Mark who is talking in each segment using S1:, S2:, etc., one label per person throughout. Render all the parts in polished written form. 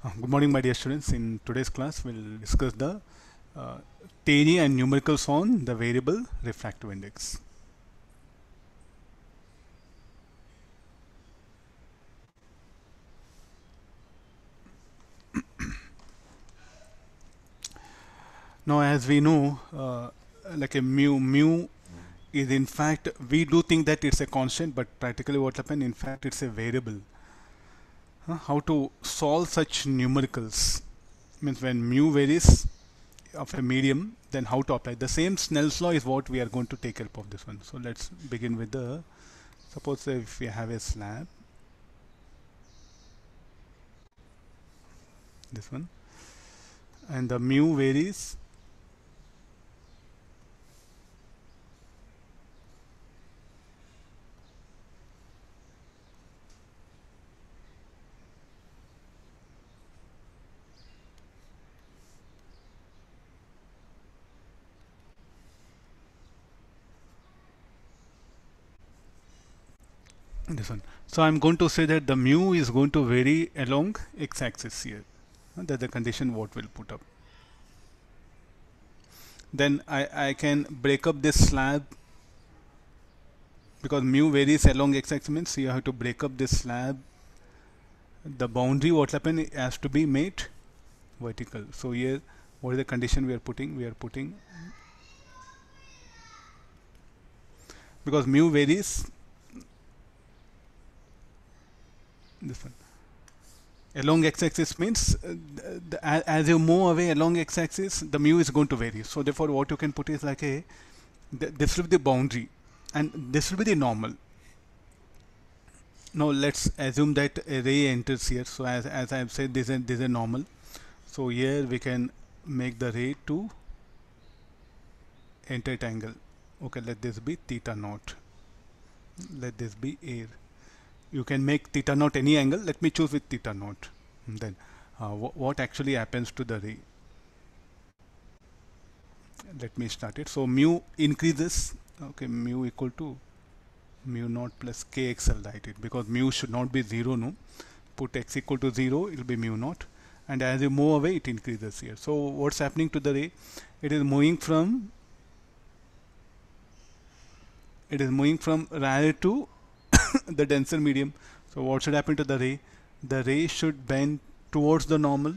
S1: Good morning, my dear students. In today's class, we'll discuss the uh, theory and numericals on the variable refractive index. Now, as we know, like a mu is in fact, we do think that it's a constant, but practically what happens, in fact, it's a variable. How to solve such numericals means when mu varies of a medium, then how to apply the same Snell's law is what we are going to take help of this one. So let's begin with the, suppose if we have a slab, this one, and the mu varies this one. So I'm going to say that the mu is going to vary along x-axis here. That's the condition what we'll put up. Then I can break up this slab because mu varies along x-axis means you have to break up this slab. The boundary what happen has to be made vertical. So here what is the condition we are putting? We are putting because mu varies this one along x-axis means as you move away along x-axis the mu is going to vary. So therefore what you can put is like a this will be the boundary and this will be the normal. Now let's assume that a ray enters here. So as I have said, this is a normal. So here we can make the ray to enter at angle. Okay, let this be theta naught. Let this be air. You can make theta naught any angle. Let me choose with theta naught. Then what actually happens to the ray? Let me start it. So mu increases. Okay, mu equal to mu naught plus kx. I'll write it because mu should not be 0. No, put x equal to 0. It will be mu naught. And as you move away, it increases here. So what's happening to the ray? It is moving from rare to the denser medium. So what should happen to the ray? The ray should bend towards the normal.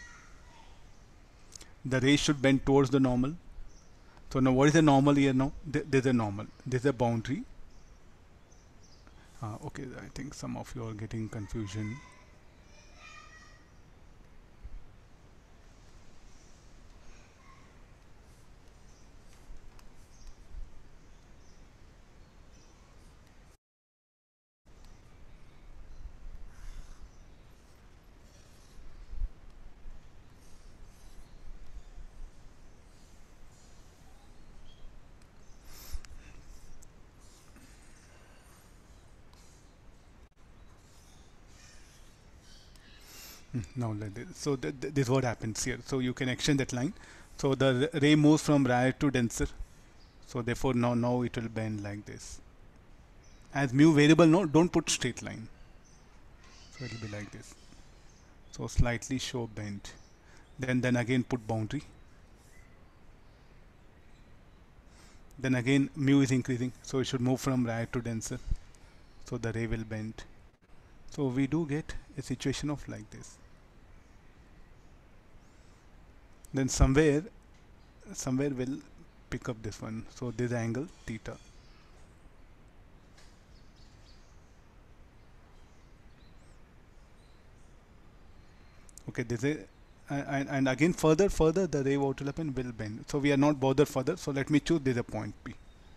S1: The ray should bend towards the normal. So now what is the normal here now? There's a normal. There's a boundary. Okay, I think some of you are getting confusion. Now like this. So this is what happens here. So you can extend that line. So the ray moves from rare to denser. So therefore now it will bend like this. As mu variable, no, don't put straight line. So it will be like this. So slightly show bend. Then again put boundary. Then again mu is increasing. So it should move from rare to denser. So the ray will bend. So we do get a situation of like this. Then somewhere will pick up this one. So this angle theta. Okay, this is and again further the ray what will happen will bend. So we are not bothered further. So let me choose this a point P.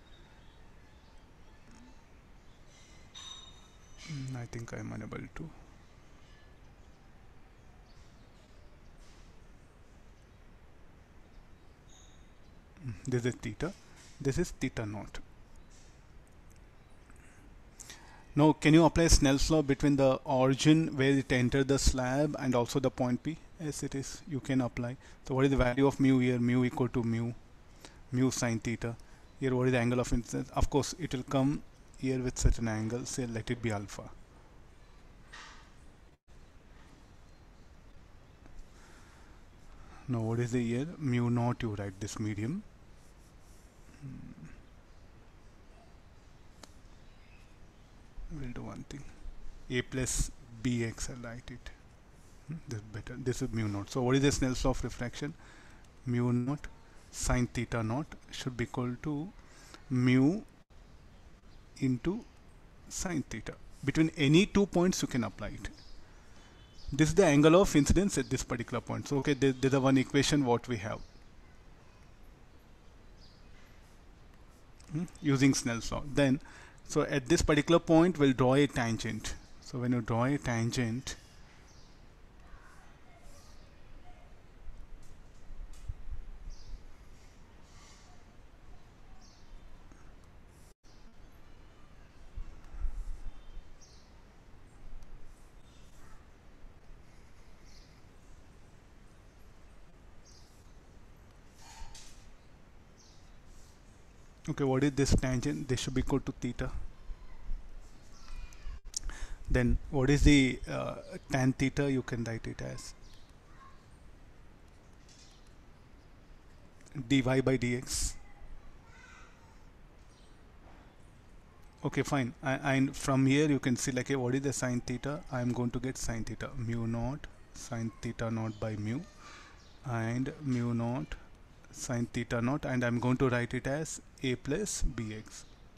S1: I think I am unable to. This is theta. This is theta naught. Now, can you apply Snell's law between the origin where it entered the slab and also the point P? Yes, it is. You can apply. So, what is the value of mu here? Mu equal to mu sine theta. Here, what is the angle of incidence? Of course, it will come here with such an angle. Say, let it be alpha. Now what is the here? Mu naught, you write this medium. We'll do one thing. A plus bx, I'll write it. This is better. This is mu naught. So what is the Snell's law of refraction? Mu naught sine theta naught should be equal to mu into sine theta. Between any 2 points you can apply it. This is the angle of incidence at this particular point. So okay, there's the one equation what we have using Snell's law. Then so at this particular point we'll draw a tangent. So when you draw a tangent, okay, what is this tangent? This should be equal to theta. Then what is the tan theta? You can write it as dy by dx. Okay, fine. And from here you can see like what is the sine theta? I am going to get sine theta mu naught sine theta naught by mu, and mu naught sine theta naught, and I'm going to write it as a plus bx.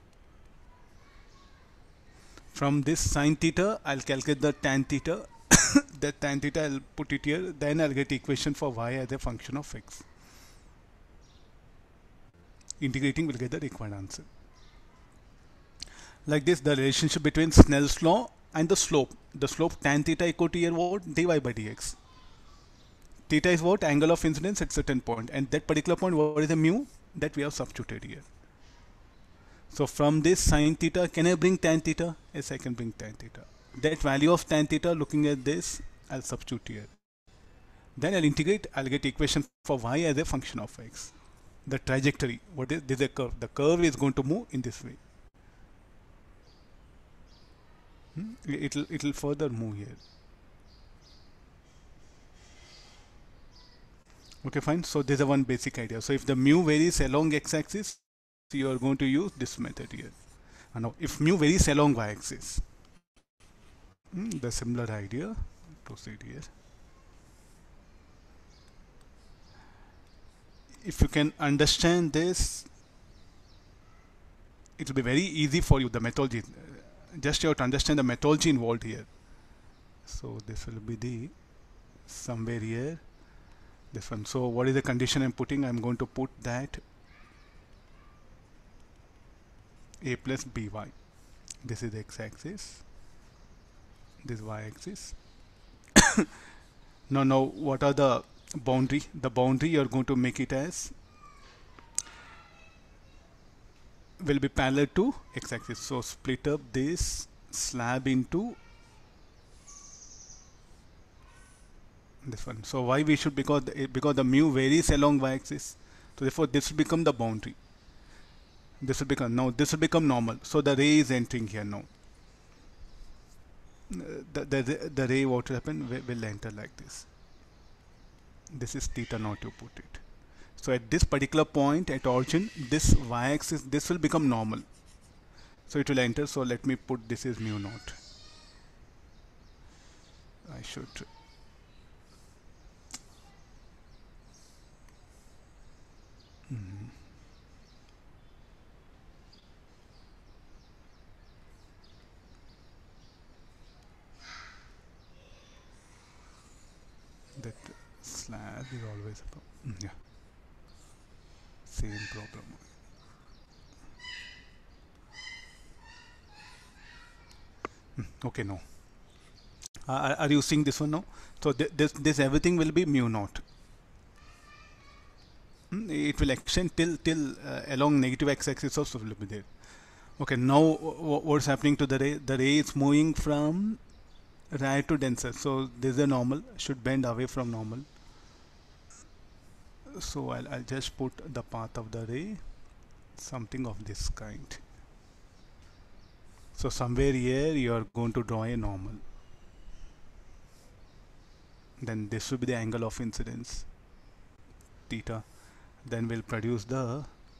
S1: From this sine theta, I'll calculate the tan theta. That tan theta, I'll put it here. Then I'll get equation for y as a function of x. Integrating will get the required answer. Like this, the relationship between Snell's law and the slope. The slope tan theta equal to here what? Dy by dx. Theta is what? Angle of incidence at certain point. And that particular point, what is the mu? That we have substituted here. So from this sine theta, can I bring tan theta? Yes, I can bring tan theta. That value of tan theta, looking at this, I'll substitute here. Then I'll integrate, I'll get equation for y as a function of x. The trajectory, what is this? Is a curve. The curve is going to move in this way. It'll further move here. Okay, fine. So there's a one basic idea. So if the mu varies along x-axis, you are going to use this method here. And now if mu varies along y-axis, the similar idea, proceed here. If you can understand this, it will be very easy for you, the methodology. Just you have to understand the methodology involved here. So this will be the somewhere here, this one. So what is the condition I'm putting? I'm going to put that a plus by. This is the x-axis, this y-axis. Now what are the boundary? The boundary you're going to make it as will be parallel to x-axis. So split up this slab into this one. So why we should? Because the mu varies along y-axis. So therefore this will become the boundary. This will become, now this will become normal. So the ray is entering here now. The ray, what will happen, will enter like this. This is theta naught, you put it. So at this particular point at origin, this y-axis, this will become normal. So it will enter. So let me put this is mu naught. I should. That slab is always a problem. Yeah, same problem. Okay, no. Are you seeing this one now? So this everything will be mu naught. It will extend till along negative x-axis also will be there. Okay, now what's happening to the ray? The ray is moving from rare to denser. So this is a normal, should bend away from normal. So I'll just put the path of the ray, something of this kind. So somewhere here you are going to draw a normal. Then this will be the angle of incidence. theta. Then we'll produce the,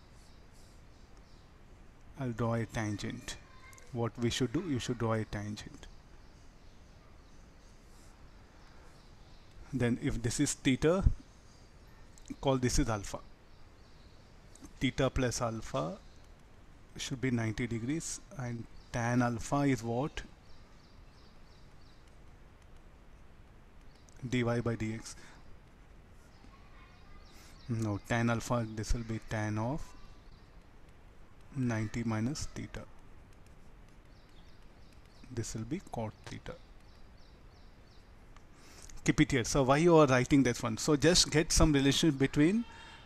S1: I'll draw a tangent. What we should do, you should draw a tangent. Then if this is theta, call this is alpha. Theta plus alpha should be 90 degrees, and tan alpha is what? Dy by dx. No, tan alpha, this will be tan of 90 minus theta. This will be cot theta. Keep it here. So why you are writing this one? So just get some relation between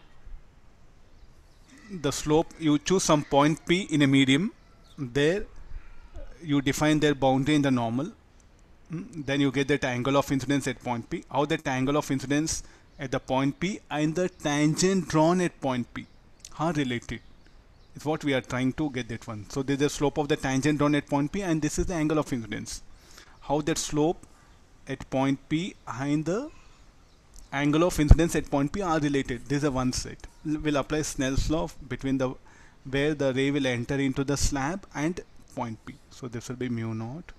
S1: the slope. You choose some point P in a medium. There you define their boundary in the normal. Then you get that angle of incidence at point P. How that angle of incidence at the point P and the tangent drawn at point P are related. It's what we are trying to get that one. So this is the slope of the tangent drawn at point P, and this is the angle of incidence. How that slope at point P and the angle of incidence at point P are related. This is a one set. We'll apply Snell's law between the where the ray will enter into the slab and point P. So this will be mu naught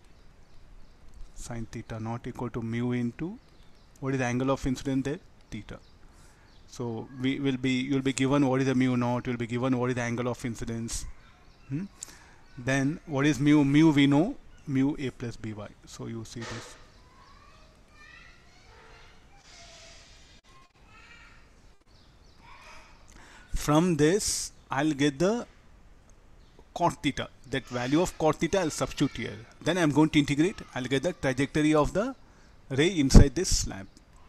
S1: sine theta naught equal to mu into what is the angle of incidence there? Theta. So we will be, you'll be given what is the mu naught, you'll be given what is the angle of incidence. Then what is mu? Mu we know, mu a plus by. So you see this. From this I'll get the cot theta. That value of cot theta I'll substitute here. Then I'm going to integrate. I'll get the trajectory of the ray inside this slab.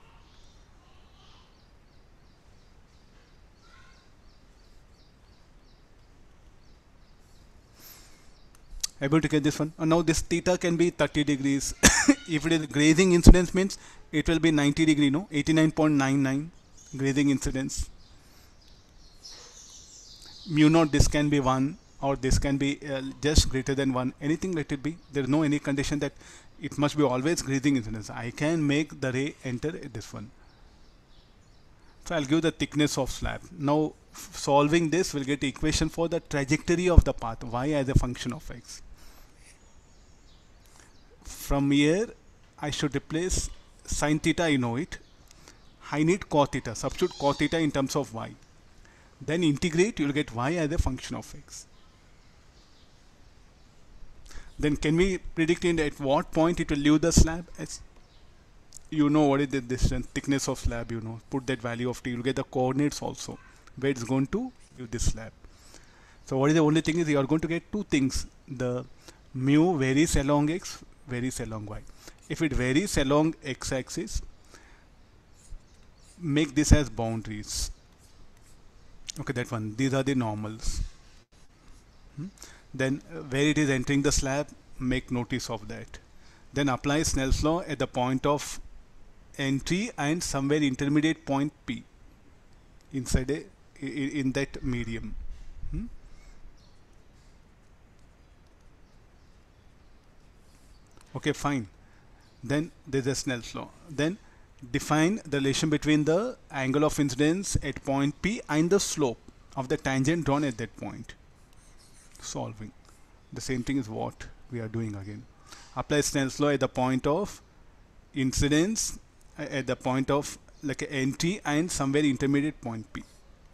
S1: Able to get this one. Now this theta can be 30 degrees. If it is grazing incidence, means it will be 90 degree, no? 89.99 grazing incidence. Mu naught, this can be 1, or this can be just greater than 1. Anything let it be. There is no any condition that it must be always grazing incidence. I can make the ray enter this one. So I'll give the thickness of slab. Now solving this, we'll get equation for the trajectory of the path, y as a function of x. From here I should replace sin theta, I know it. I need cot theta. Substitute cot theta in terms of y. Then integrate, you'll get y as a function of x. Then can we predict at what point it will leave the slab? As you know what is the distance, thickness of slab, you know, put that value of t, you'll get the coordinates also, where it's going to leave this slab. So what is the only thing is you are going to get two things. The mu varies along x, varies along y. If it varies along x-axis, make this as boundaries. Okay, that one. These are the normals. Then where it is entering the slab, make notice of that. Then apply Snell's law at the point of entry and somewhere intermediate point P inside in that medium. Okay, fine. Then there's a Snell's law. Then define the relation between the angle of incidence at point P and the slope of the tangent drawn at that point. Solving. The same thing is what we are doing again. Apply Snell's law at the point of incidence, at the point of like entry and somewhere intermediate point P.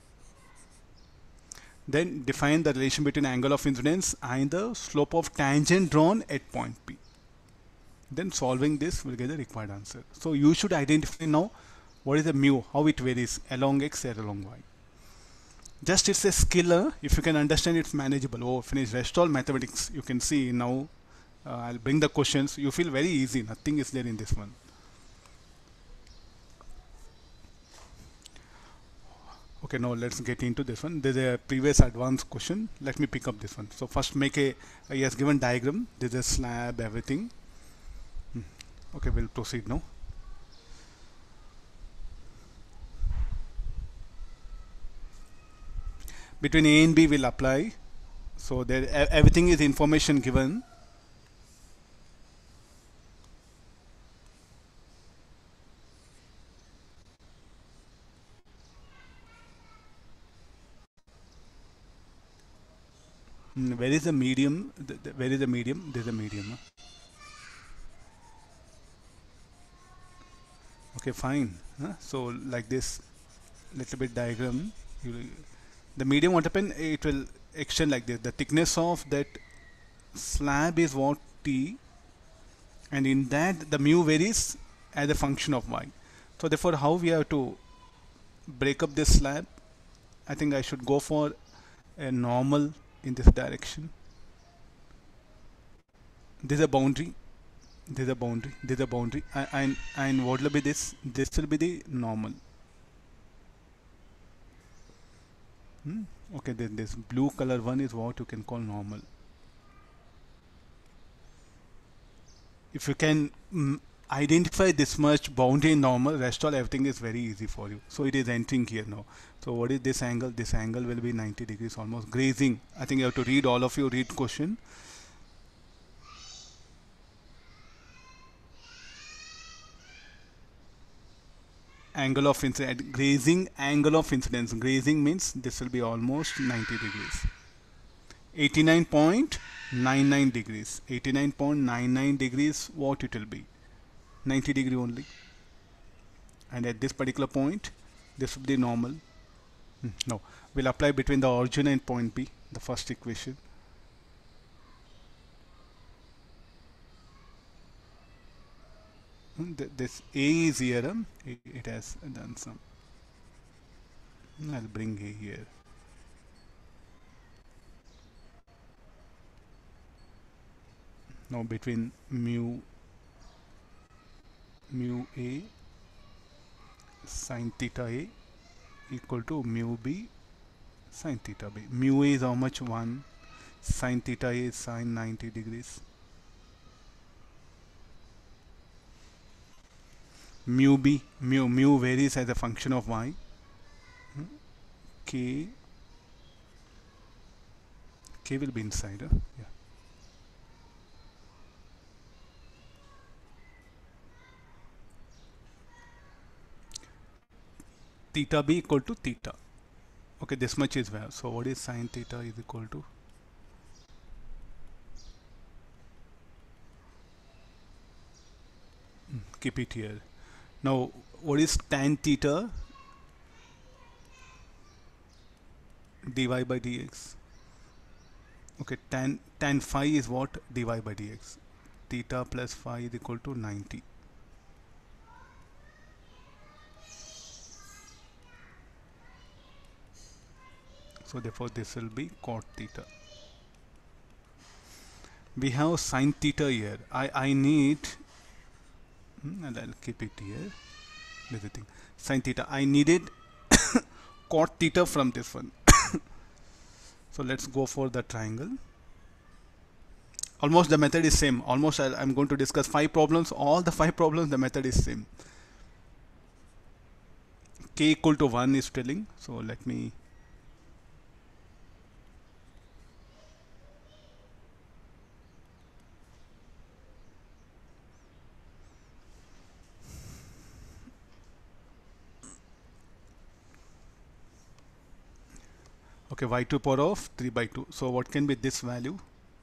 S1: Then define the relation between angle of incidence and the slope of tangent drawn at point P. Then solving this will get the required answer. So you should identify now what is the mu, how it varies along x or along y. Just it's a skill. If you can understand, it's manageable. Oh, finish. Rest all mathematics you can see now. I'll bring the questions. You feel very easy. Nothing is there in this one. Okay, now let's get into this one. There's a previous advanced question. Let me pick up this one. So first make he has given diagram. There's a slab, everything. Okay, we'll proceed now. Between A and B will apply. So there everything is information given. Where is the medium? Where is the medium? There's a medium. Huh? Okay, fine. Huh? So like this little bit diagram, you, the medium what happen? It will extend like this. The thickness of that slab is what T, and in that the mu varies as a function of y. So therefore, how we have to break up this slab? I think I should go for a normal in this direction. This is a boundary. This is a boundary. This is a boundary. And what will be this? This will be the normal. Hmm? Okay, then this blue color one is what you can call normal. If you can identify this much boundary in normal, rest all everything is very easy for you. So it is entering here now. So what is this angle? This angle will be 90 degrees almost. Grazing. I think you have to read, all of you read question. Angle of incidence, grazing angle of incidence. Grazing means this will be almost 90 degrees. 89.99 degrees. 89.99 degrees, what it will be? 90 degree only. And at this particular point, this will be normal. No, we'll apply between the origin and point B, the first equation. This A is here, it has done some. I'll bring A here. Now between mu A sine theta A equal to mu B sine theta B. Mu A is how much? 1. Sine theta A is sine 90 degrees. Mu B, mu varies as a function of y. K will be inside. Yeah. Theta B equal to theta. Okay, this much is well. So what is sine theta is equal to? Keep it here. Now what is tan theta? Dy by dx. Okay, tan phi is what? Dy by dx. Theta plus phi is equal to 90. So therefore this will be cot theta. We have sine theta here. I need, and I'll keep it here. There's the thing. Sine theta. I needed cot theta from this one. So let's go for the triangle. Almost the method is same. Almost I'm going to discuss 5 problems. All the 5 problems the method is same. K equal to 1 is telling. So let me. Okay, y to power of 3 by 2. So what can be this value?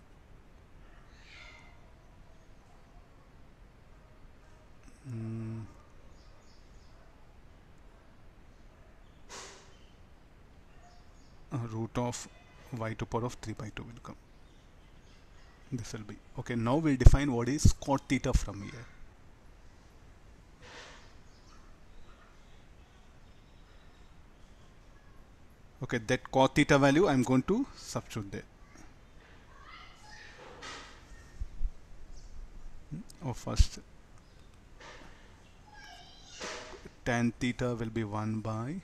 S1: Root of y to power of 3 by 2 will come. This will be. Okay, now we'll define what is cot theta from here. Okay, that cot theta value I'm going to substitute there. Oh, first tan theta will be 1 by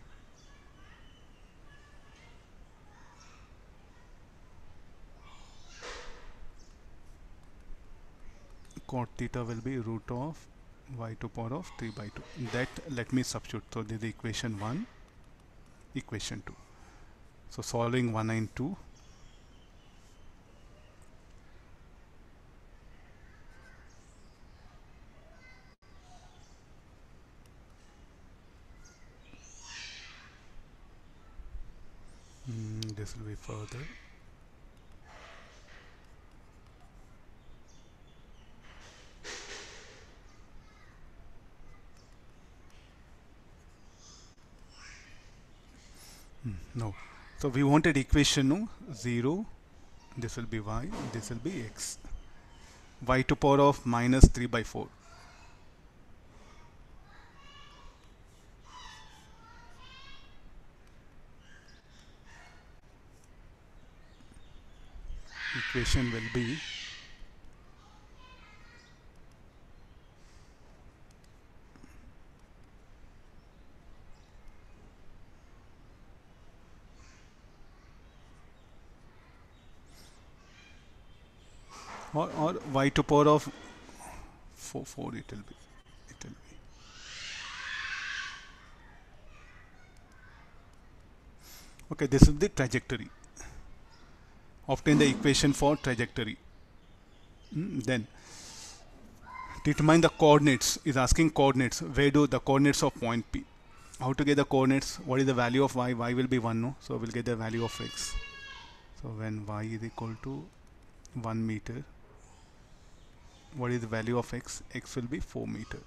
S1: cot theta will be root of y to power of 3 by 2. That let me substitute. So this is equation 1, equation 2. So solving 1 and 2. This will be further. No. So we wanted equation, no? 0, this will be y, this will be x. Y to power of minus 3 by 4. Equation will be or y to power of 4 it will be. Okay, this is the trajectory. Obtain the equation for trajectory. Then determine the coordinates. Is asking coordinates. Where do the coordinates of point P? How to get the coordinates? What is the value of y? Y will be 1, no? So we'll get the value of x. So when y is equal to 1 meter, what is the value of x? X will be 4 meter.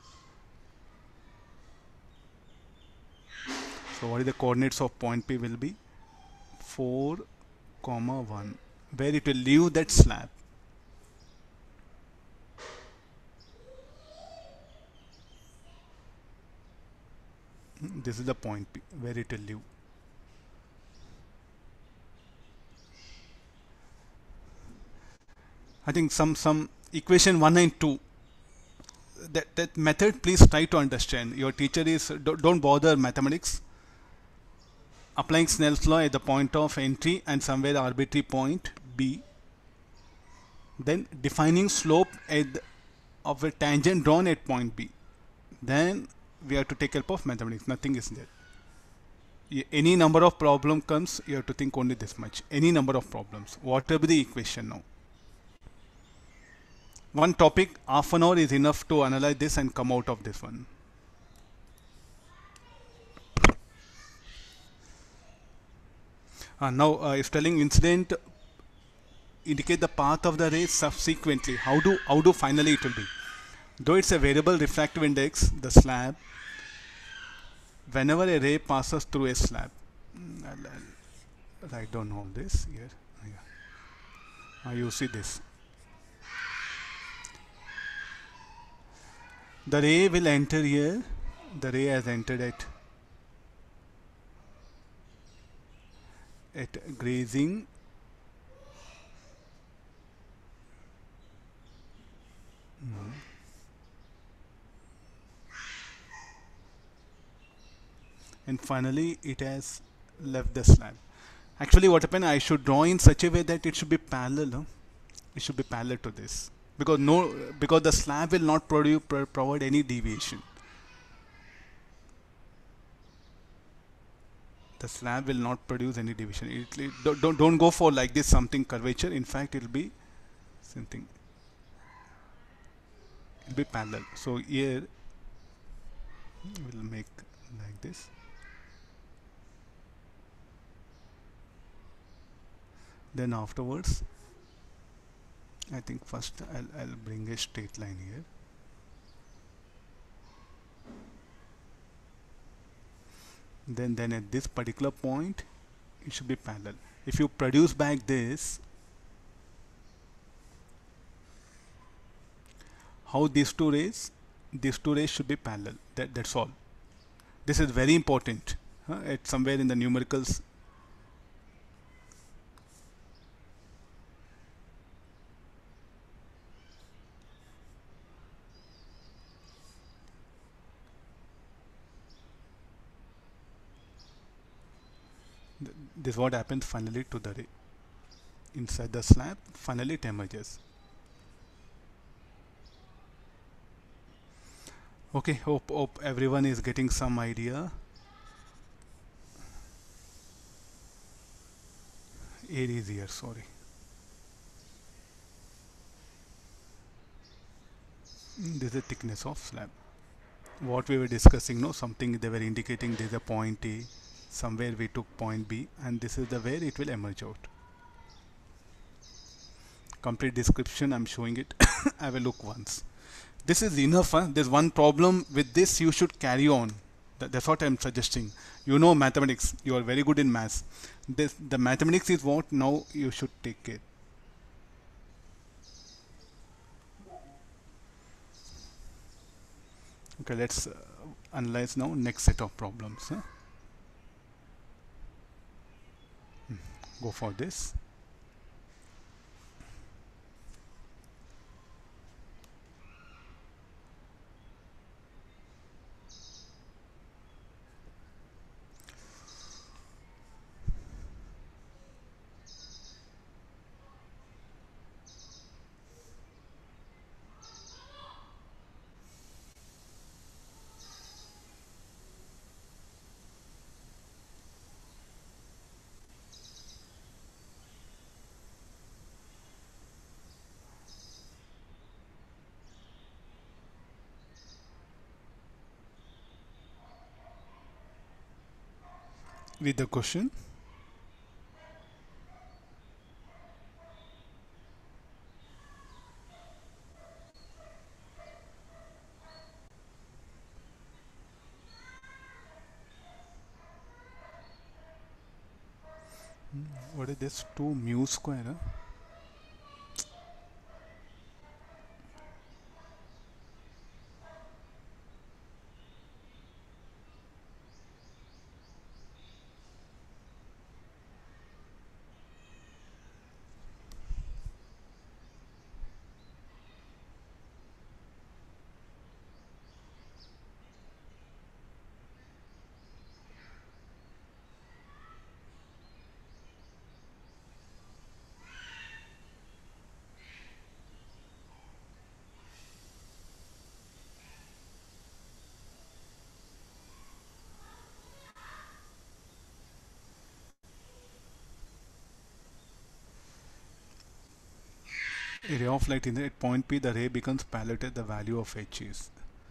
S1: So what is the coordinates of point P will be 4, 1, where it will leave that slab. This is the point P where it will leave. I think some equation 1 and 2, that method please try to understand. Your teacher is don't bother mathematics. Applying Snell's law at the point of entry and somewhere arbitrary point B. Then defining slope of a tangent drawn at point B. Then we have to take help of mathematics. Nothing is there. Any number of problem comes, you have to think only this much. Any number of problems, whatever the equation now. One topic, half an hour is enough to analyze this and come out of this one. Now it's telling incident indicate the path of the ray subsequently. How do finally it will be? Though it's a variable refractive index, the slab, whenever a ray passes through a slab, I'll write down all this here. Yeah. You see this. The ray will enter here. The ray has entered at grazing and finally it has left the slab. Actually what happened, I should draw in such a way that it should be parallel. Huh? It should be parallel to this, because the slab will not provide any deviation. The slab will not produce any deviation. Don't go for like this something curvature. In fact, it will be something. It will be parallel. So here we'll make like this. Then afterwards, I think first I'll bring a straight line here. Then at this particular point it should be parallel. If you produce back this, how these two rays should be parallel. That's all. This is very important. It's somewhere in the numericals. This is what happens finally to the ray. Inside the slab, finally it emerges. Okay, hope everyone is getting some idea. Air is here, sorry. This is the thickness of slab. What we were discussing, no, something they were indicating there is a point A, somewhere we took point B, and this is the where it will emerge out. Complete description I'm showing it. Have a look once. This is enough. There's one problem with this, you should carry on. That's what I'm suggesting. You know mathematics. You are very good in maths. The mathematics is what now you should take it. Okay, let's analyze now next set of problems. Huh? Go for this. With the question. What is this? 2 mu square. Huh? A ray of light in at point P, the ray becomes piloted. The value of h is.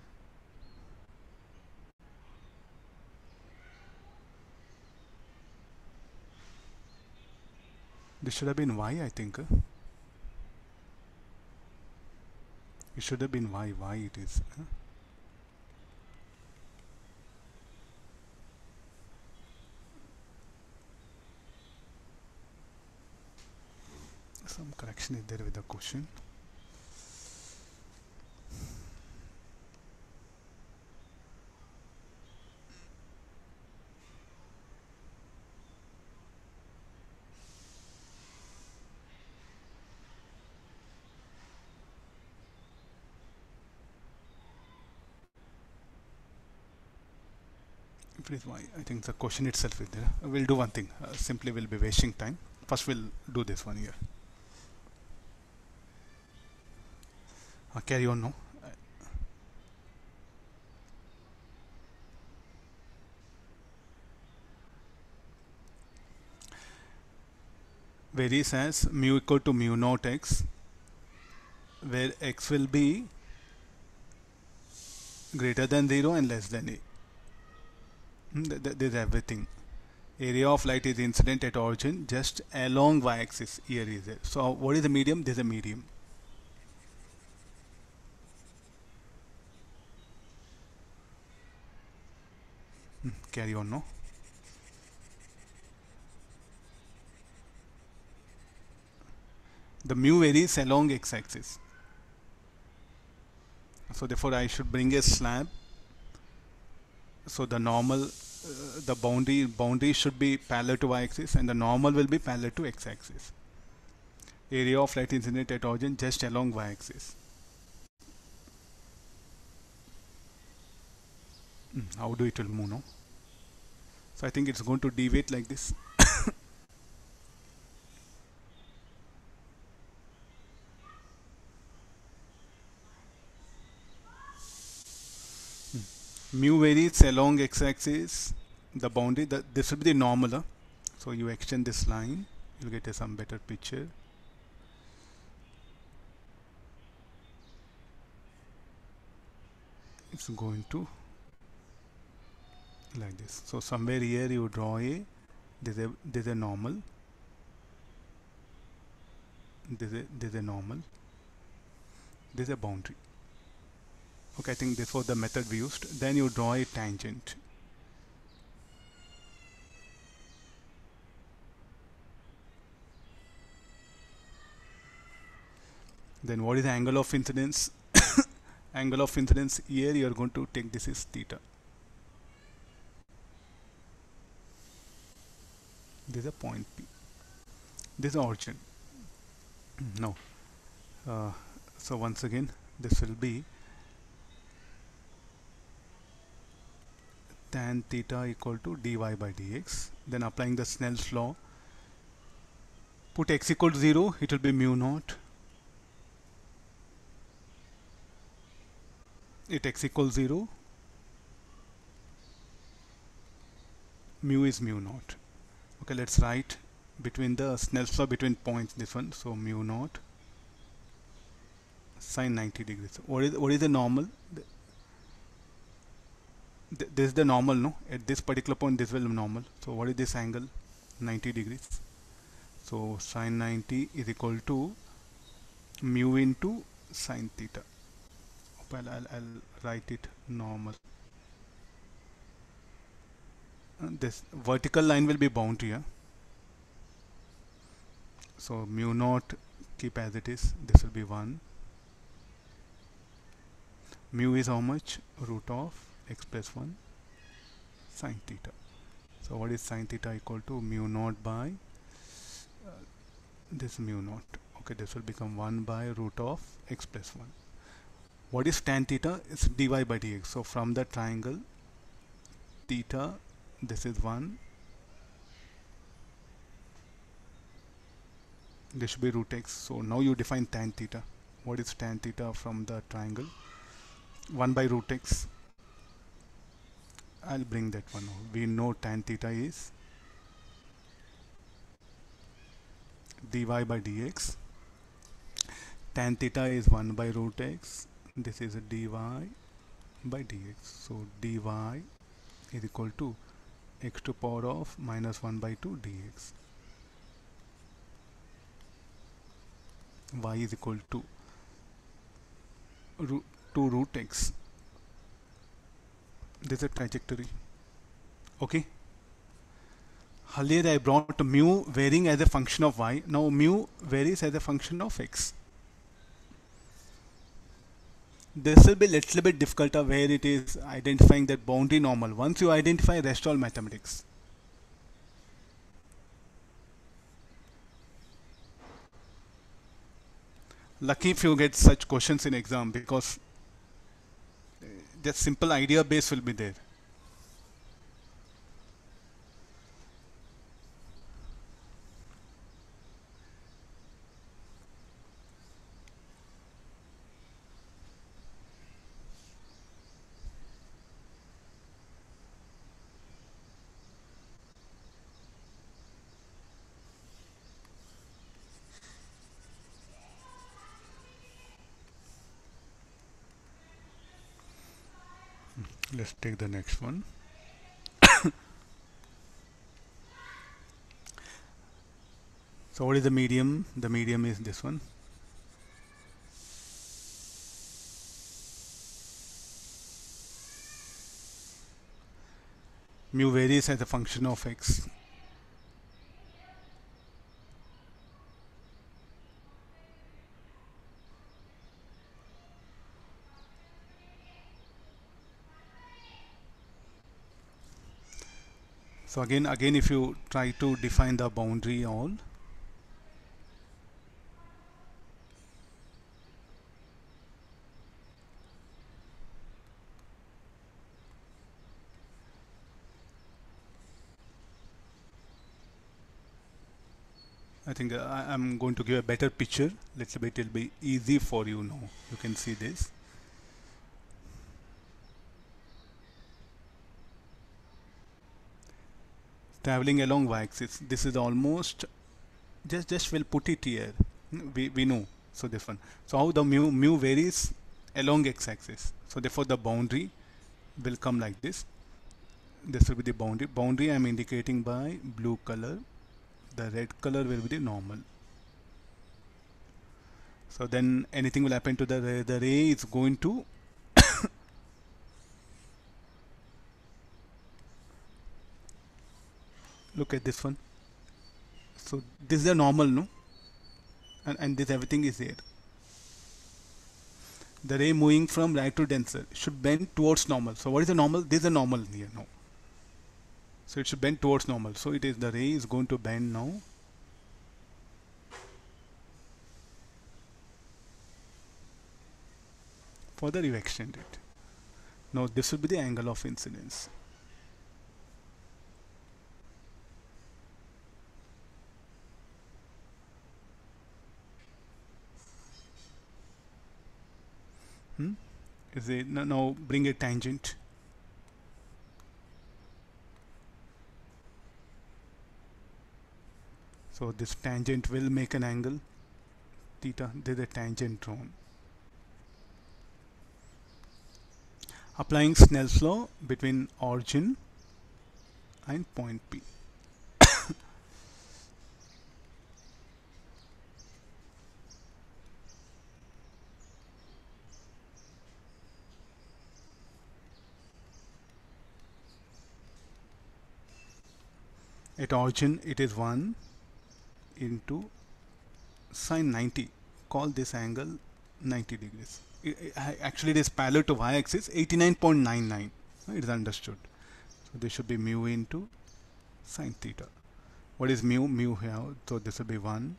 S1: This should have been y, I think. It should have been y. Y it is. Some correction is there with the question. If it is y, I think the question itself is there. We'll do one thing. Simply we'll be wasting time. First we'll do this one here. Carry on now. Varies as mu equal to mu naught x, where x will be greater than 0 and less than a. There's everything. Area of light is incident at origin just along y-axis. Here is it. So what is the medium? This is a medium. Carry on now. The mu varies along x-axis. So therefore I should bring a slab. So the normal, the boundary should be parallel to y-axis and the normal will be parallel to x-axis. Area of light incident at origin just along y-axis. How do it will move now? So I think it's going to deviate like this. Mu varies along x-axis. The boundary, this will be the normal. So you extend this line, you'll get some better picture. It's going to like this. So somewhere here you draw there's a normal. There's a normal. There's a boundary. Okay, I think this was the method we used. Then you draw a tangent. Then what is the angle of incidence? Angle of incidence here you are going to take this is theta. This is a point P. This is origin. No. Uh, so once again this will be tan theta equal to dy by dx. Then applying the Snell's law, put x equal to 0, it will be mu naught. It x equals 0, mu is mu naught. Okay, let's write between the Snell's law between points this one. So mu naught sine 90 degrees. What is the normal? This is the normal, no? At this particular point this will be normal. So what is this angle? 90 degrees. So sine 90 is equal to mu into sine theta. Well, I'll write it normal. This vertical line will be bound here. So mu naught keep as it is. This will be 1. Mu is how much? Root of x plus 1 sine theta. So what is sine theta equal to? Mu naught by this mu naught. Okay, this will become 1 by root of x plus 1. What is tan theta? It's dy by dx. So from the triangle theta, this is 1. This should be root x. So now you define tan theta. What is tan theta from the triangle? 1 by root x. I'll bring that one over. We know tan theta is dy by dx. Tan theta is 1 by root x. This is a dy by dx. So dy is equal to x to power of minus 1 by 2 dx. Y is equal to root x. This is a trajectory. Okay. Earlier I brought mu varying as a function of y. Now mu varies as a function of x. This will be a little bit difficult where it is identifying that boundary normal. Once you identify, rest all mathematics. Lucky if you get such questions in exam, because the simple idea base will be there. Let's take the next one. So what is the medium? The medium is this one. Mu varies as a function of x. So again if you try to define the boundary all, I think I'm going to give a better picture. Little bit, it'll be easy for you now. You can see this. Traveling along y-axis. This is almost just we'll put it here. We know. So this one. So how the mu varies along x-axis. So therefore the boundary will come like this. This will be the boundary. Boundary I'm indicating by blue color. The red color will be the normal. So then anything will happen to the ray. The ray is going to look at this one. So this is a normal, no? And this everything is there. The ray moving from right to denser should bend towards normal. So what is the normal? This is the normal here now. So it should bend towards normal. So it is the ray is going to bend now. Further you extend it. Now this will be the angle of incidence. Is it now bring a tangent. So this tangent will make an angle theta. There is a tangent drawn. Applying Snell's law between origin and point P. At origin it is 1 into sine 90. Call this angle 90 degrees. Actually it is parallel to y-axis 89.99. It is understood. So this should be mu into sine theta. What is mu? Mu here. So this will be 1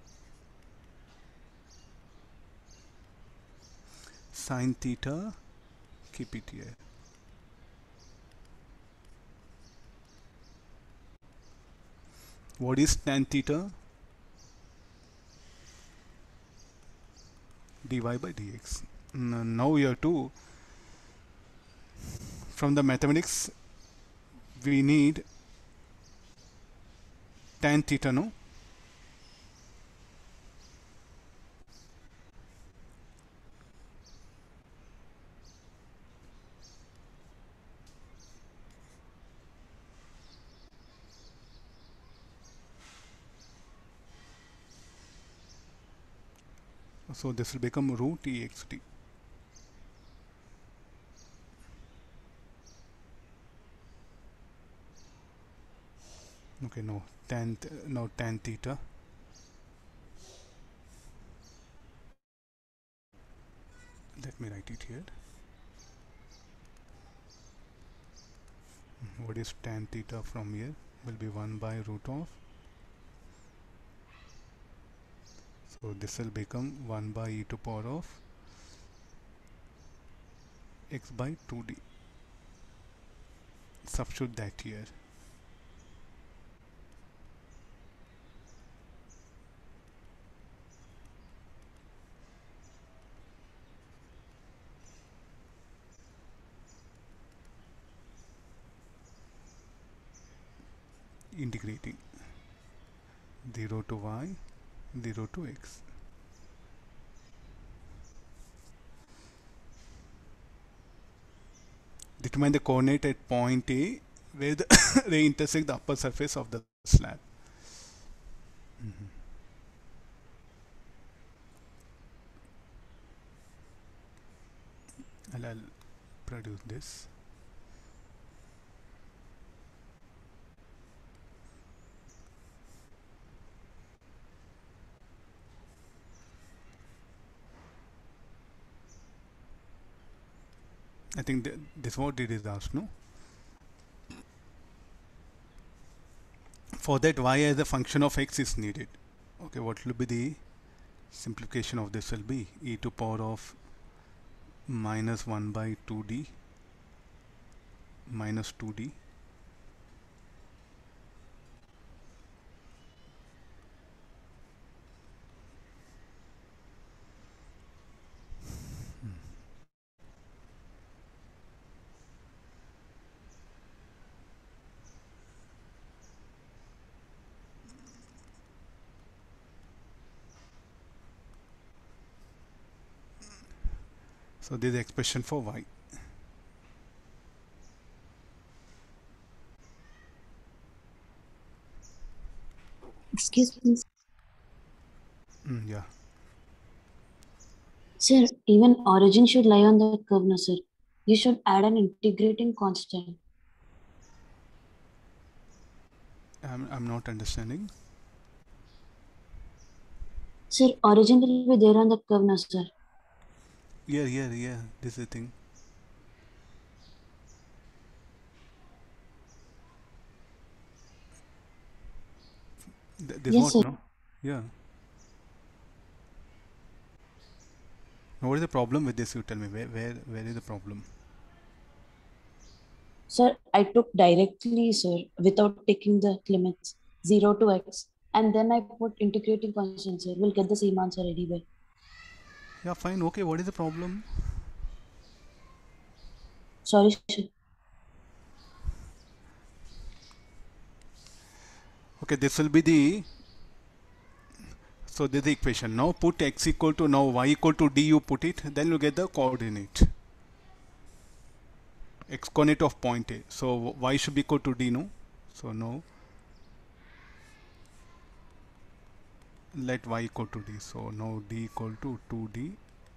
S1: sine theta. Keep it here. What is tan theta? Dy by dx. Now we have to, from the mathematics, we need tan theta, no? So this will become root ext. Okay, now tan theta. Let me write it here. What is tan theta from here? Will be 1 by root of. So this will become 1 by e to power of x by 2d. Substitute that here. Integrating 0 to y, 0 to x. Determine the coordinate at point A where the ray intersect the upper surface of the slab. I'll produce this. I think this what it is asked, no? For that y as a function of x is needed. Okay, what will be the simplification of this will be e to power of minus 1 by 2d minus 2d So this is the expression for y.
S2: Excuse me,
S1: Yeah.
S2: sir. Even origin should lie on the curve, no, sir. You should add an integrating constant.
S1: I'm not understanding.
S2: Sir, origin will be there on the curve, no, sir.
S1: Yeah. This is the thing. This
S2: Yes,
S1: what
S2: sir.
S1: no? Yeah. Now, what is the problem with this? You tell me. Where is the problem?
S2: Sir, I took directly, sir, without taking the limits 0 to x. And then I put integrating constant, sir. We'll get the same answer anyway.
S1: Yeah, fine. Okay. What is the problem?
S2: Sorry, sir.
S1: Okay. This will be the. So this is the equation. Now put x equal to now y equal to d. You put it. Then you get the coordinate. X coordinate of point A. So y should be equal to d. No. So now let y equal to d. So now d equal to 2d.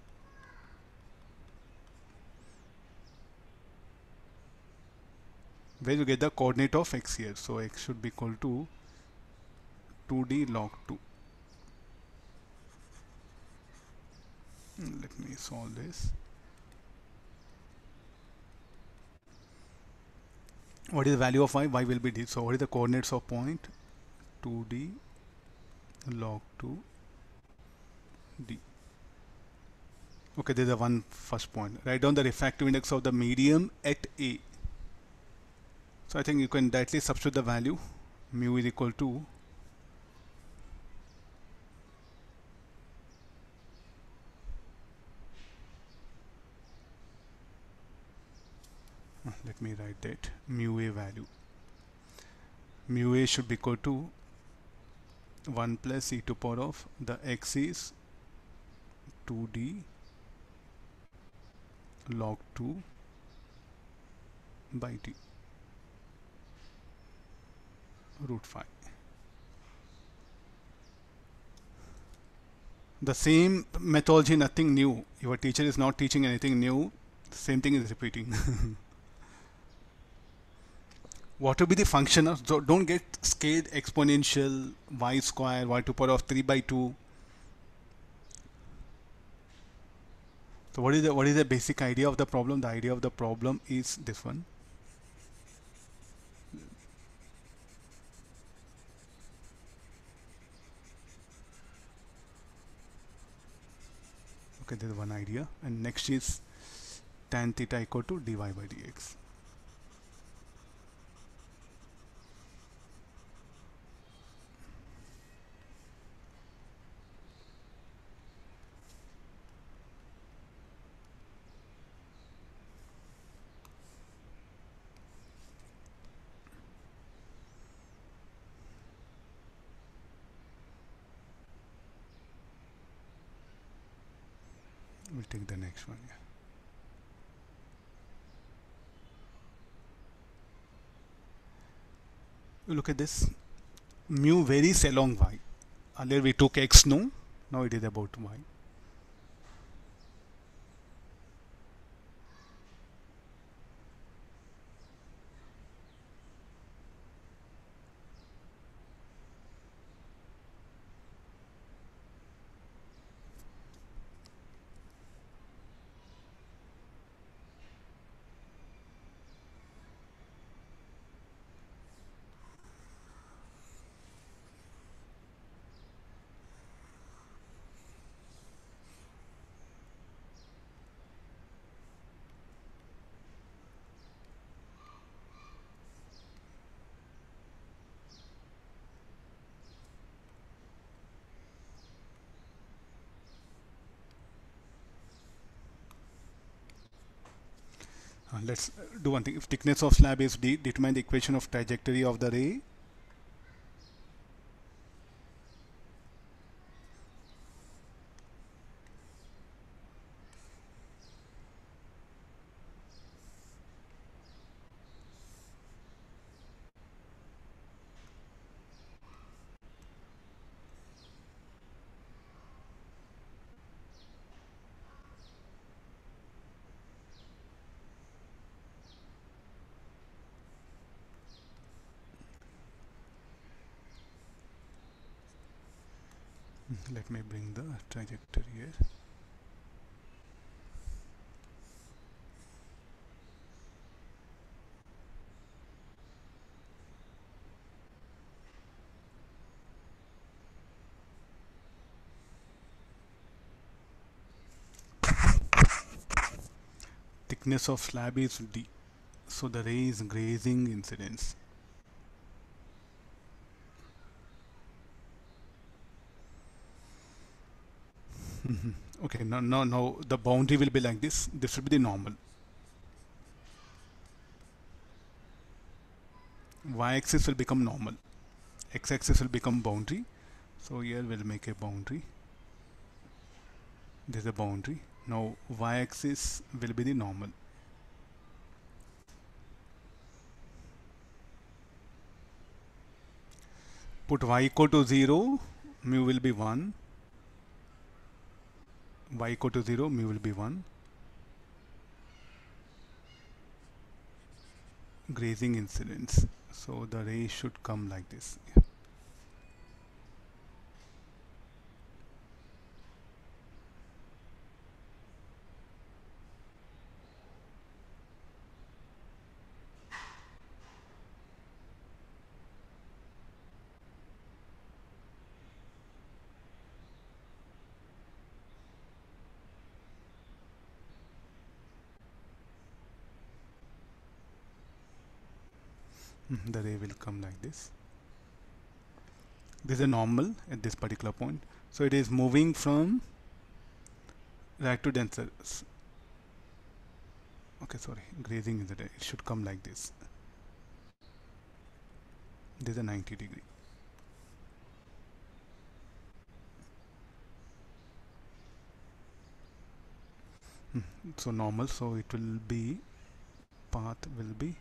S1: Where you get the coordinate of x here. So x should be equal to 2d log 2. Let me solve this. What is the value of y? Y will be d. So what is the coordinates of point? 2d log 2 d. Okay, this is the one first point. Write down the refractive index of the medium at A. So I think you can directly substitute the value. Mu is equal to let me write that mu A value. Mu A should be equal to 1 plus e to power of the x is 2d log 2 by d root 5. The same methodology, nothing new. Your teacher is not teaching anything new. Same thing is repeating. What will be the function of, so don't get scared, exponential y square y to power of 3 by 2. So what is the basic idea of the problem? The idea of the problem is this one. Okay, there's one idea, and next is tan theta equal to dy by dx. We'll take the next one. Yeah. Look at this. Mu varies along y. Earlier we took x, no? Now it is about y. Let's do one thing. If thickness of slab is d, determine the equation of trajectory of the ray. Let me bring the trajectory here. thickness of slab is D. So the ray is grazing incidence. Okay, now the boundary will be like this. This will be the normal. Y-axis will become normal. X-axis will become boundary. So here we'll make a boundary. This is a boundary. Now y-axis will be the normal. Put y equal to 0, mu will be 1. Y equal to 0, mu will be 1. Grazing incidence. So the ray should come like this. The ray will come like this. This is a normal at this particular point. So it is moving from right to denser. Okay, sorry, grazing is it should come like this. This is a 90 degree. So normal, so it will be, path will be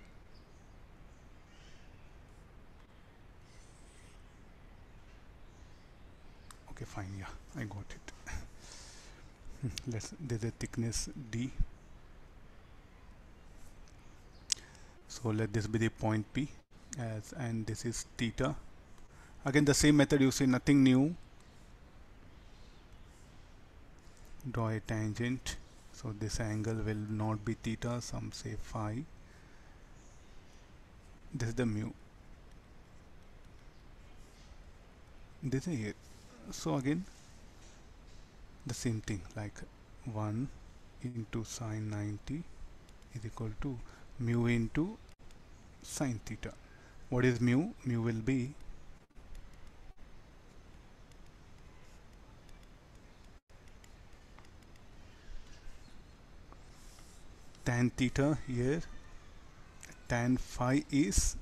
S1: okay, fine, yeah, I got it. There's a thickness D. So let this be the point P and this is theta. Again the same method, you see, nothing new. Draw a tangent. So this angle will not be theta, some say phi. This is the mu. This is here. So again the same thing, like 1 into sine 90 is equal to mu into sine theta. What is mu? Mu will be tan theta here. Tan phi is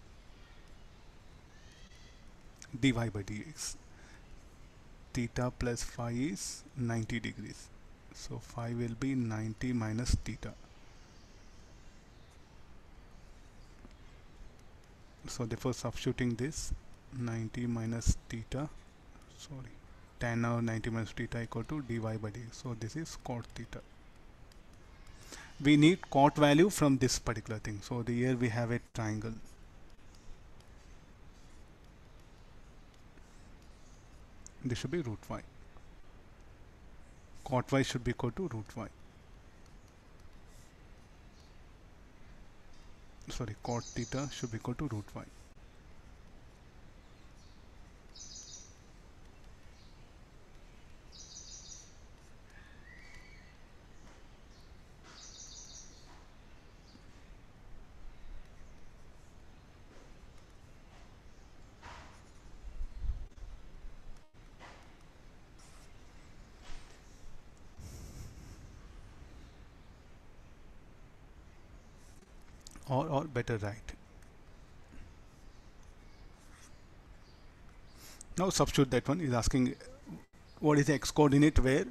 S1: dy by dx. Theta plus phi is 90 degrees. So phi will be 90 minus theta. So therefore substituting this 90 minus theta, sorry, tan of 90 minus theta equal to dy by dx. So this is cot theta. We need cot value from this particular thing. So here we have a triangle. This should be root y. Cot y should be equal to root y. Sorry, cot theta should be equal to root y. Or better right. Now substitute that one. Is asking what is the x coordinate where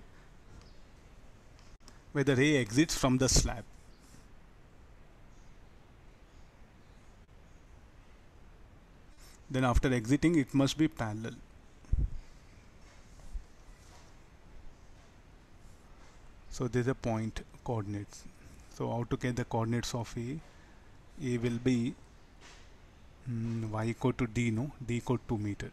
S1: the ray exits from the slab. Then after exiting it must be parallel. So there is a point coordinates. So how to get the coordinates of A? A will be y equal to d, no? D equal to 2 meter.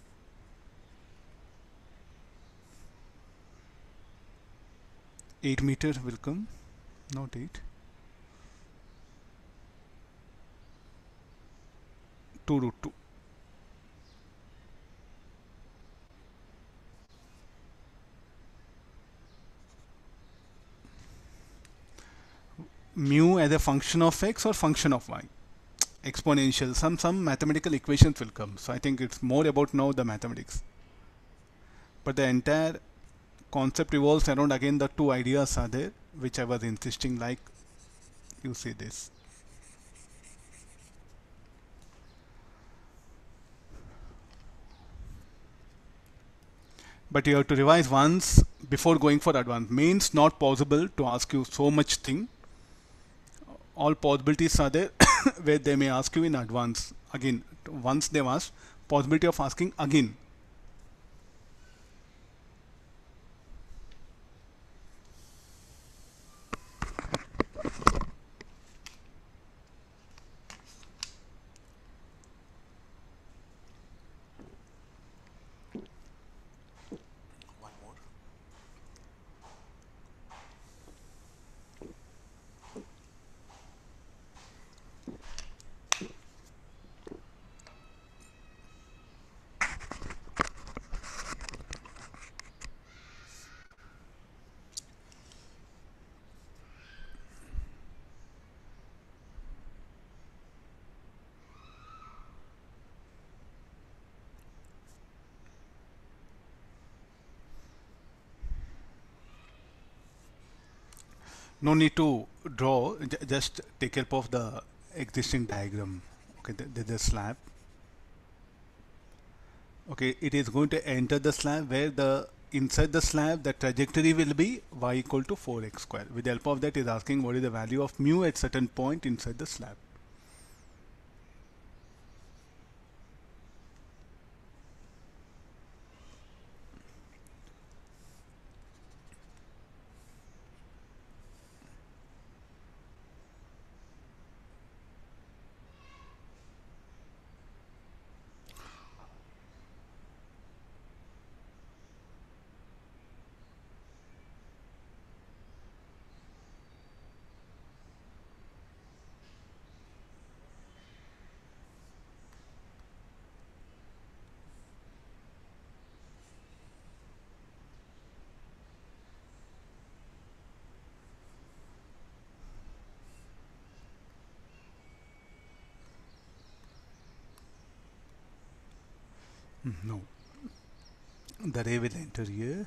S1: $8 will come, not 8. 2 root 2. mu as a function of x or function of y, exponential, some mathematical equations will come. So I think it's more about now the mathematics, but the entire concept revolves around, again, the two ideas are there which I was insisting, like you see this. But you have to revise once before going for advanced. Means not possible to ask you so much thing. All possibilities are there where they may ask you in advance. Again, once they've asked, possibility of asking again. One more. No need to draw, just take help of the existing diagram. Okay, there's a slab. Okay, it is going to enter the slab where the inside the slab the trajectory will be y equal to 4x square. With the help of that, is asking what is the value of mu at certain point inside the slab. No, the ray will enter here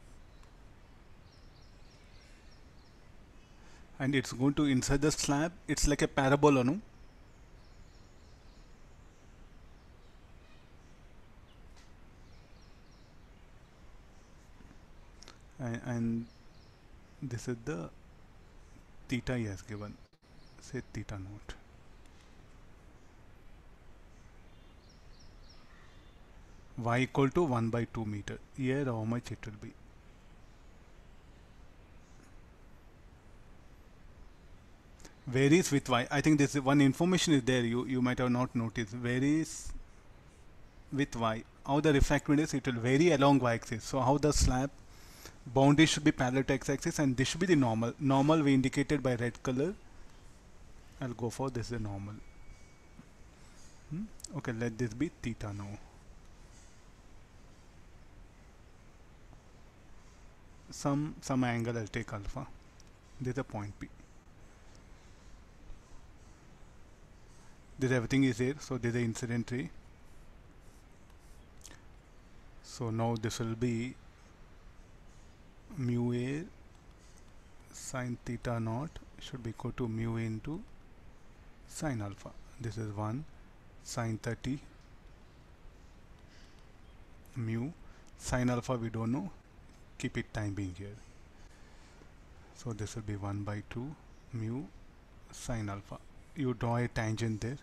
S1: and it's going to inside the slab. It's like a parabola, no? And this is the theta he has given, say theta naught. Y equal to 1 by 2 meter. Here how much it will be? Varies with y. I think this one information is there, you might have not noticed. Varies with y. How the refractivity is, it will vary along y-axis. So how the slab boundary should be parallel to x-axis, and this should be the normal. Normal we indicated by red color. I'll go for this is a normal. Okay, let this be theta now. Some angle I'll take alpha. This is a point P. This everything is here, so this is the incident ray. So now this will be mu A sine theta naught should be equal to mu A into sine alpha. This is 1 sine 30 mu sine alpha we don't know, keep it time being here. So this will be 1 by 2 mu sine alpha. You draw a tangent there.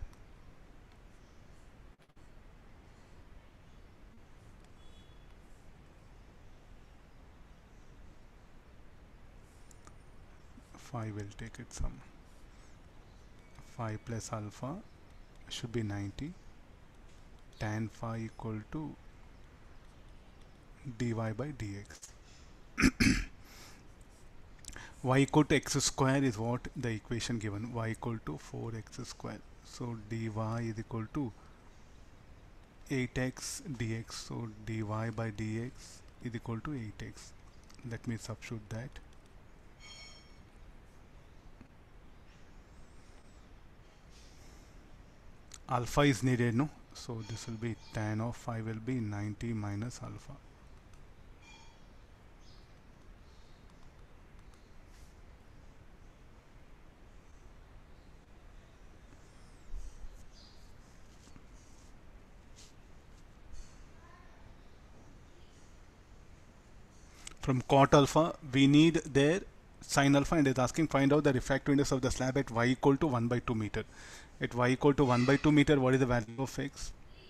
S1: Phi will take it some. Phi plus alpha should be 90. Tan phi equal to dy by dx. Y equal to x square is what the equation given. Y equal to 4x square. So dy is equal to 8x dx. So dy by dx is equal to 8x. Let me substitute that. alpha is needed, no? So this will be tan of phi will be 90 minus alpha. From cot alpha, we need their sin alpha, and it's asking find out the refractive index of the slab at y equal to 1 by 2 meter. At y equal to 1 by 2 meter, what is the value of x?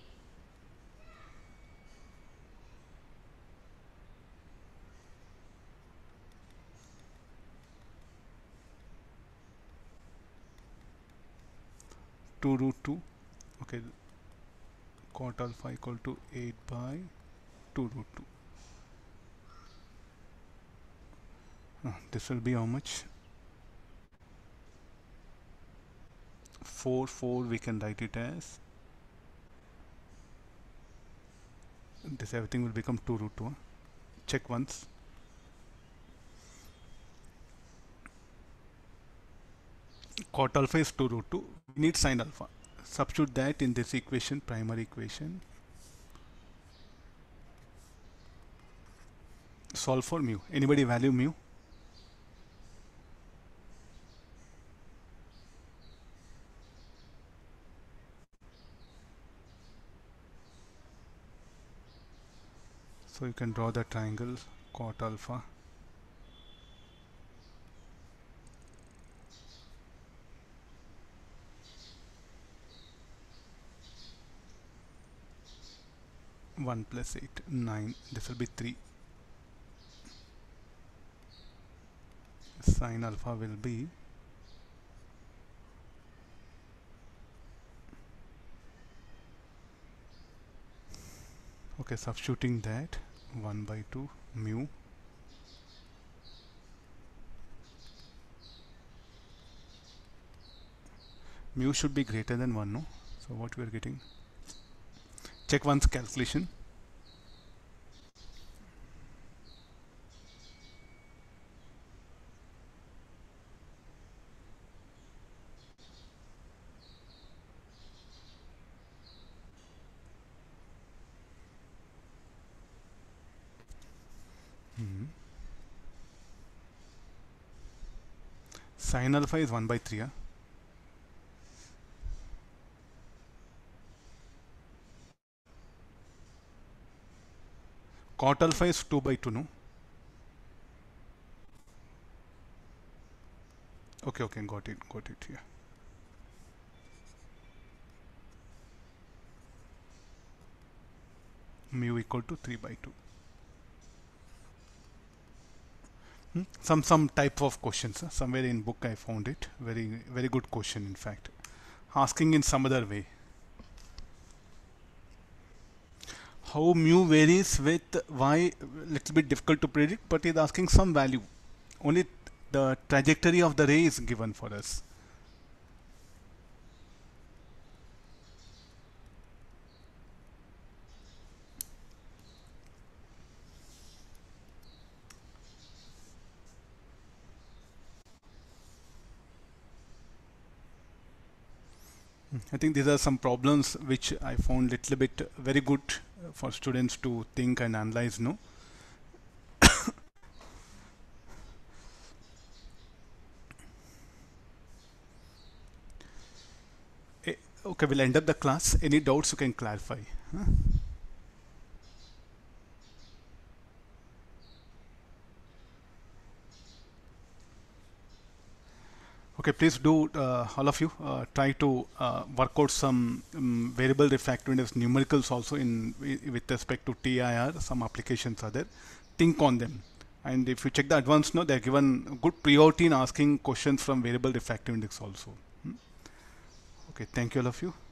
S1: Two root 2. Okay, cot alpha equal to 8 by 2 root 2. This will be how much? 4 we can write it as this, everything will become 2 root 2. Check once. Cot alpha is 2 root 2. We need sin alpha. Substitute that in this equation, primary equation. Solve for mu. Anybody value mu? So you can draw the triangle cot alpha. One plus 8, 9. This will be 3. Sin alpha will be okay, substituting that 1 by 2 mu should be greater than 1, no? So what we are getting, check once calculation. Sin alpha is 1 by 3. Cot alpha is 2 by 2, no? Okay, got it here. Mu equal to 3 by 2. Some type of questions, somewhere in book I found it, very good question, in fact, asking in some other way. How mu varies with y, little bit difficult to predict, but is asking some value. Only the trajectory of the ray is given for us. I think these are some problems which I found little bit very good for students to think and analyze, no? Okay, we'll end up the class. Any doubts you can clarify. Okay, please do, all of you, try to work out some variable refractive index numericals also with respect to TIR. Some applications are there. Think on them. And if you check the advanced note, they are given good priority in asking questions from variable refractive index also. Okay, thank you all of you.